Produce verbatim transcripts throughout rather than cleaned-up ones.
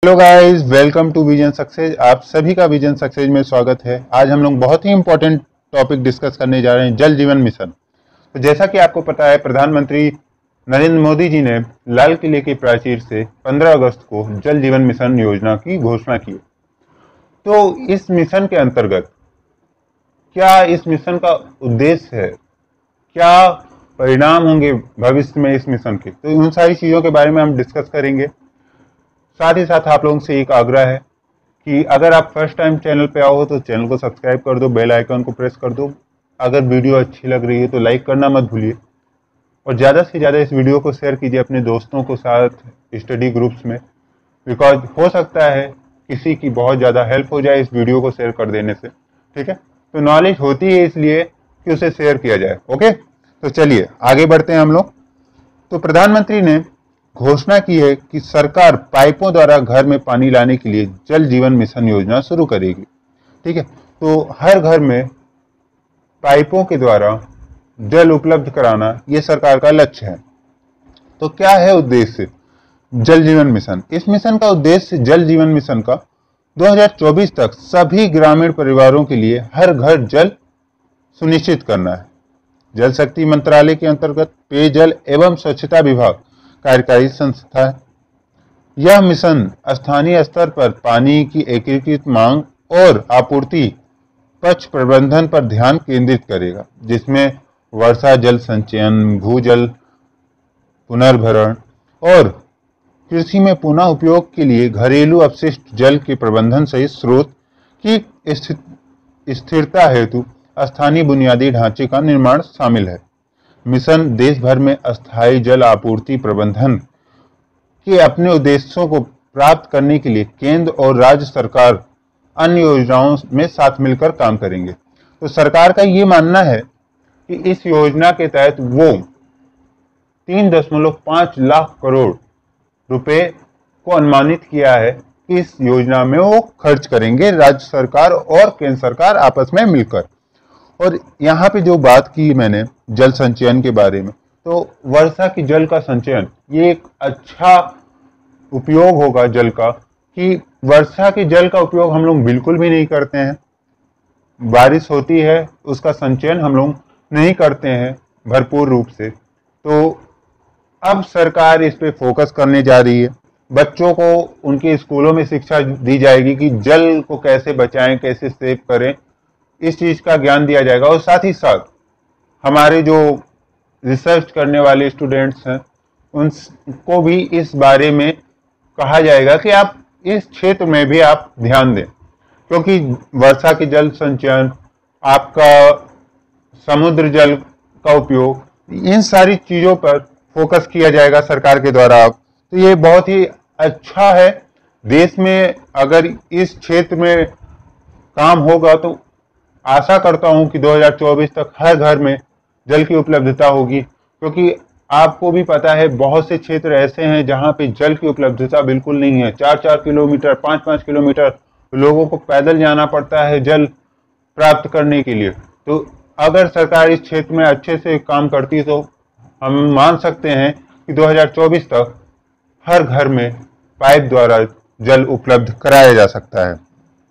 Hello guys, welcome to vision success. आप सभी का विजन सक्सेस में स्वागत है। आज हम लोग बहुत ही इंपॉर्टेंट टॉपिक डिस्कस करने जा रहे हैं, जल जीवन मिशन। तो जैसा कि आपको पता है, प्रधानमंत्री नरेंद्र मोदी जी ने लाल किले की प्राचीर से पंद्रह अगस्त को जल जीवन मिशन योजना की घोषणा की। तो इस मिशन के अंतर्गत क्या इस मिशन का उद्देश्य है, क्या परिणाम होंगे भविष्य में इस मिशन के, तो उन सारी चीज़ों के बारे में हम डिस्कस करेंगे। साथ ही साथ आप लोगों से एक आग्रह है कि अगर आप फर्स्ट टाइम चैनल पे आओ तो चैनल को सब्सक्राइब कर दो, बेल आइकन को प्रेस कर दो। अगर वीडियो अच्छी लग रही है तो लाइक करना मत भूलिए, और ज़्यादा से ज़्यादा इस वीडियो को शेयर कीजिए अपने दोस्तों के साथ स्टडी ग्रुप्स में, बिकॉज हो सकता है किसी की बहुत ज़्यादा हेल्प हो जाए इस वीडियो को शेयर कर देने से। ठीक है, तो नॉलेज होती है इसलिए कि उसे शेयर किया जाए। ओके, तो चलिए आगे बढ़ते हैं हम लोग। तो प्रधानमंत्री ने घोषणा की है कि सरकार पाइपों द्वारा घर में पानी लाने के लिए जल जीवन मिशन योजना शुरू करेगी। ठीक है, तो हर घर में पाइपों के द्वारा जल उपलब्ध कराना ये सरकार का लक्ष्य है। तो क्या है उद्देश्य जल जीवन मिशन? इस मिशन का उद्देश्य जल जीवन मिशन का दो हज़ार चौबीस तक सभी ग्रामीण परिवारों के लिए हर घर जल सुनिश्चित करना है। जल शक्ति मंत्रालय के अंतर्गत पेयजल एवं स्वच्छता विभाग कार्यकारी संस्था है। यह मिशन स्थानीय स्तर पर पानी की एकीकृत मांग और आपूर्ति पक्ष प्रबंधन पर ध्यान केंद्रित करेगा, जिसमें वर्षा जल संचयन, भूजल पुनर्भरण और कृषि में पुनः उपयोग के लिए घरेलू अपशिष्ट जल के प्रबंधन सहित स्रोत की स्थिरता हेतु स्थानीय बुनियादी ढांचे का निर्माण शामिल है। मिशन देश भर में अस्थायी जल आपूर्ति प्रबंधन के अपने उद्देश्यों को प्राप्त करने के लिए केंद्र और राज्य सरकार अन्य योजनाओं में साथ मिलकर काम करेंगे। तो सरकार का ये मानना है कि इस योजना के तहत वो तीन दशमलव पाँच लाख करोड़ रुपए को अनुमानित किया है कि इस योजना में वो खर्च करेंगे, राज्य सरकार और केंद्र सरकार आपस में मिलकर। और यहाँ पे जो बात की मैंने जल संचयन के बारे में, तो वर्षा की जल का संचयन ये एक अच्छा उपयोग होगा जल का, कि वर्षा के जल का उपयोग हम लोग बिल्कुल भी नहीं करते हैं। बारिश होती है, उसका संचयन हम लोग नहीं करते हैं भरपूर रूप से। तो अब सरकार इस पे फोकस करने जा रही है। बच्चों को उनके स्कूलों में शिक्षा दी जाएगी कि जल को कैसे बचाएं, कैसे सेव करें, इस चीज़ का ज्ञान दिया जाएगा। और साथ ही साथ हमारे जो रिसर्च करने वाले स्टूडेंट्स हैं उनको भी इस बारे में कहा जाएगा कि आप इस क्षेत्र में भी आप ध्यान दें, क्योंकि वर्षा के जल संचयन, आपका समुद्र जल का उपयोग, इन सारी चीज़ों पर फोकस किया जाएगा सरकार के द्वारा। तो ये बहुत ही अच्छा है। देश में अगर इस क्षेत्र में काम होगा तो आशा करता हूं कि दो हज़ार चौबीस तक हर घर में जल की उपलब्धता होगी, क्योंकि आपको भी पता है बहुत से क्षेत्र ऐसे हैं जहां पे जल की उपलब्धता बिल्कुल नहीं है। चार चार किलोमीटर, पाँच पाँच किलोमीटर लोगों को पैदल जाना पड़ता है जल प्राप्त करने के लिए। तो अगर सरकार इस क्षेत्र में अच्छे से काम करती तो हम मान सकते हैं कि दो हज़ार चौबीस तक हर घर में पाइप द्वारा जल उपलब्ध कराया जा सकता है।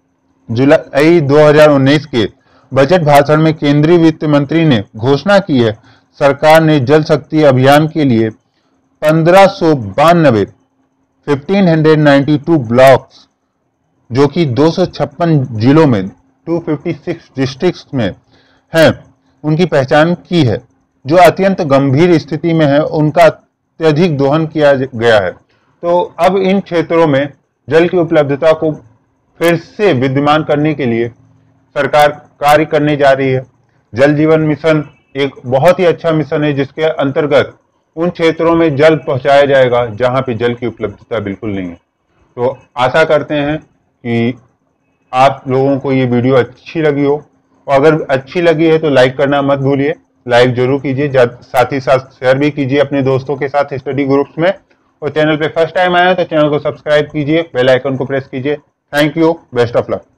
जुलाई दो हज़ार उन्नीस के बजट भाषण में केंद्रीय वित्त मंत्री ने घोषणा की है, सरकार ने जल शक्ति अभियान के लिए पंद्रह सौ बानवे पंद्रह सौ बानवे ब्लॉक्स, जो कि दो सौ छप्पन जिलों में दो सौ छप्पन डिस्ट्रिक्ट्स में हैं, उनकी पहचान की है। जो अत्यंत गंभीर स्थिति में है उनका अत्यधिक दोहन किया गया है। तो अब इन क्षेत्रों में जल की उपलब्धता को फिर से विद्यमान करने के लिए सरकार कार्य करने जा रही है। जल जीवन मिशन एक बहुत ही अच्छा मिशन है, जिसके अंतर्गत उन क्षेत्रों में जल पहुंचाया जाएगा जहां पे जल की उपलब्धता बिल्कुल नहीं है। तो आशा करते हैं कि आप लोगों को ये वीडियो अच्छी लगी हो, और अगर अच्छी लगी है तो लाइक करना मत भूलिए। लाइक जरूर कीजिए, साथ ही साथ शेयर भी कीजिए अपने दोस्तों के साथ स्टडी ग्रुप्स में। और चैनल पे फर्स्ट टाइम आए तो चैनल को सब्सक्राइब कीजिए, बेल आइकन को प्रेस कीजिए। Thank you, best of luck.